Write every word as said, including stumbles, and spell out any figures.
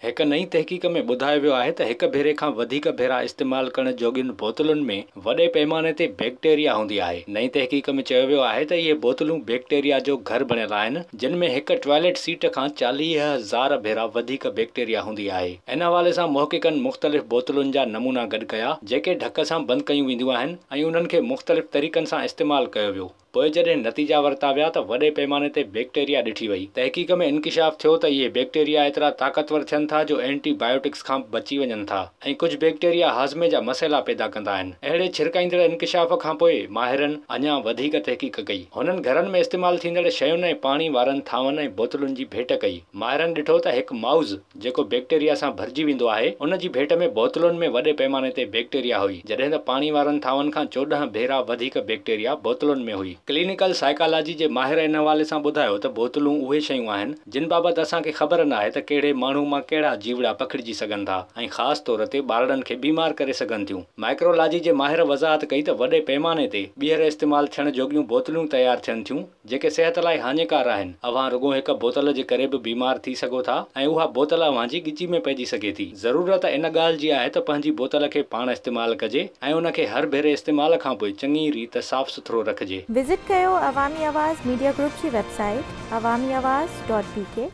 एक नई तहक़ीक़ में ॿुधायो वियो आहे त हिक भेरे खां वधीक भेरा इस्तेमाल करण जोगियुनि बोतलुनि में वॾे पैमाने ते बैक्टीरिया हूंदी आहे। नई तहक़ीक़ में चयो वियो आहे त इहे बोतलूं बैक्टीरिया जो घर बणियल आहिनि, जिन में हिक टॉयलेट सीट खां चालीह हज़ार भेरा वधीक बैक्टीरिया हूंदी आहे। इन हवाले सां मोहक़िक़नि मुख़्तलिफ़ बोतलुनि जा नमूना गॾु कया जेके ढक सां बंदि कयूं वेंदियूं आहिनि ऐं उन्हनि खे मुख़्तलिफ़ तरीक़नि सां इस्तेमालु कयो वियो। पोइ जॾहिं नतीजा वरिता विया त वॾे पैमाने ते बैक्टीरिया ॾिठी वई। तहक़ीक़ में इंकिशाफ़ थियो त इहे बैक्टीरिया एतिरा ताक़तवर थियनि था जो एंटीबायोटिक्स खां बची वञनि था ऐं कुझु बैक्टीरिया हाज़मे जा मसइला पैदा कंदा आहिनि। अहिड़े छिरकाईंदड़ इंकिशाफ़ खां पोइ माहिरनि अञा वधीक तहक़ीक़ कई। हुननि घरनि में इस्तेमालु थींदड़ शयुनि ऐं पाणी वारनि थांवनि ऐं बोतलुनि जी भेट कई। माहिरनि ॾिठो त हिकु माउज़ जेको बैक्टीरिया सां भरिजी वेंदो आहे, उन जी भेट में बोतलुनि में वॾे पैमाने ते बैक्टीरिया हुई, जॾहिं त पाणी वारनि थांवनि खां चोॾहं भेरा वधीक बैक्टीरिया बोतलुनि में हुई। क्लिनिकल साइकोलॉजी जे माहिर इन हवाले सां ॿुधायो त बोतलूं उहे शयूं आहिनि जिन बाबति असांखे ख़बर न आहे त कहिड़े माण्हू मां कहिड़ा जीवड़ा पखिड़िजी सघनि था ऐं ख़ासि तौर ते ॿारनि खे बीमार करे सघनि थियूं। माइक्रोलॉजी जे माहिर वज़ाहत कई त वॾे पैमाने ते ॿीहर इस्तेमालु थियण जोगियूं बोतलूं तयारु थियनि थियूं जेके सिहत लाइ हानिकार आहिनि। अव्हां रुॻो हिक बोतल जे करे बि बीमार थी सघो था ऐं उहा बोतल अव्हां जी ॻिची में पइजी सघे थी। ज़रूरत इन ॻाल्हि जी आहे त पंहिंजी बोतल खे पाण इस्तेमालु कजे ऐं उन खे हर भेरे इस्तेमाल खां पोइ चङी रीति साफ़ सुथरो रखिजे। विज़िट कयो अवामी आवाज़ मीडिया ग्रुप जी वेबसाइट अवामी आवाज़ डॉट पी के।